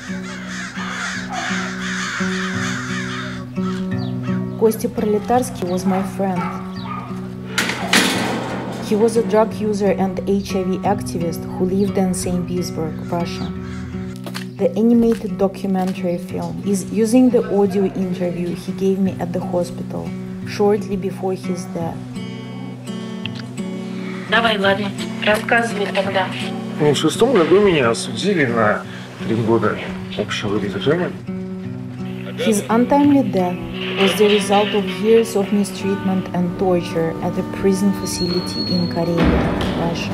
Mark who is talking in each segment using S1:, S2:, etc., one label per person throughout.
S1: Kostya Proletarsky was my friend. He was a drug user and HIV activist who lived in St. Petersburg, Russia. The animated documentary film is using the audio interview he gave me at the hospital shortly before his death.
S2: Давай, ладно, рассказывай тогда.
S3: В 2006 году меня осудили на 3 года общего режима.
S1: His untimely death was the result of years of mistreatment and torture at a prison facility in Karelia, Russia.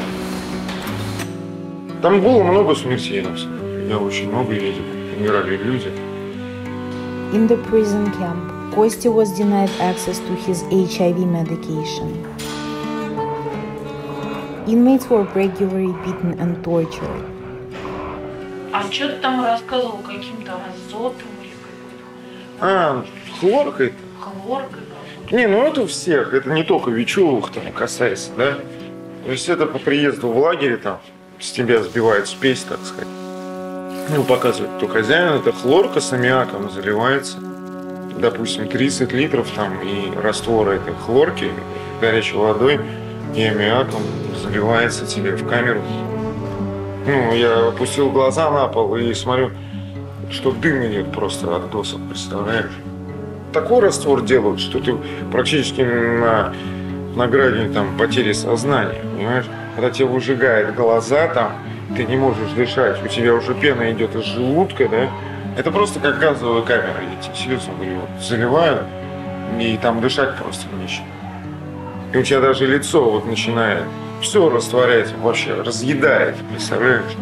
S3: Там было много смертей, на самом деле. Я очень много видел. Умирали люди.
S1: In the prison camp, Kostya was denied access to his HIV medication. Inmates were regularly beaten and tortured.
S2: А что ты там рассказывал, каким-то азотом или какой-то?
S3: Хлоркой.
S2: Хлоркой?
S3: Не, ну это у всех. Это не только Вечевых там касается, да? То есть это по приезду в лагере там с тебя сбивают спесь, так сказать. Ну, показывает, кто хозяин. Это хлорка с аммиаком заливается. Допустим, 30 литров там и раствора этой хлорки горячей водой и аммиаком заливается тебе в камеру. Ну, я опустил глаза на пол и смотрю, что дым идет просто от досок, представляешь? Такой раствор делают, что ты практически на грани там потери сознания, понимаешь? Когда тебе выжигает глаза там, ты не можешь дышать, у тебя уже пена идет из желудка, да? Это просто как газовая камера, я тебе серьезно говорю, заливают, и там дышать просто нечем. И у тебя даже лицо вот начинает, все растворяется, вообще разъедает, представляешь?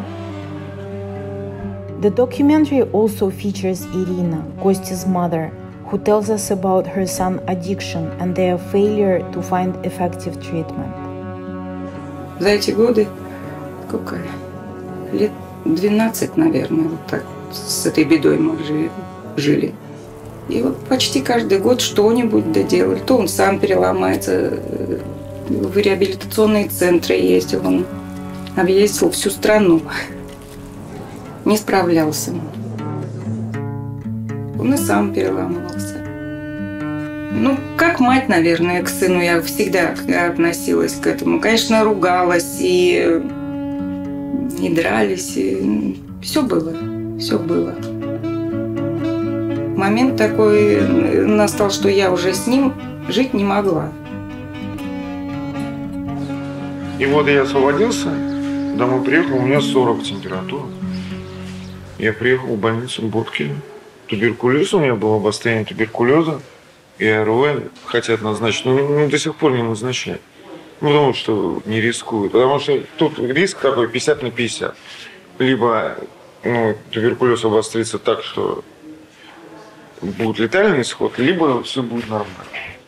S1: The documentary also features Irina, Kostya's mother, who tells us about her son's addiction and their failure to find effective treatment.
S4: За эти годы, сколько, лет 12, наверное, вот так, с этой бедой мы жили. И вот почти каждый год что-нибудь доделали. То он сам переломается, в реабилитационные центры ездил, он объездил всю страну. Не справлялся. Он и сам переломался. Ну, как мать, наверное, к сыну я всегда относилась к этому. Конечно, ругалась и дрались, и все было, все было. Момент такой настал, что я уже с ним жить не могла.
S3: И вот я освободился, домой приехал, у меня 40 температура. Я приехал в больницу в Боткине. Туберкулез у меня было, обострение туберкулеза. И ОРВИ хотят назначить, но до сих пор не назначают. Ну, потому что не рискуют. Потому что тут риск такой 50 на 50. Либо туберкулез обострится так, что будет летальный исход, либо все будет нормально.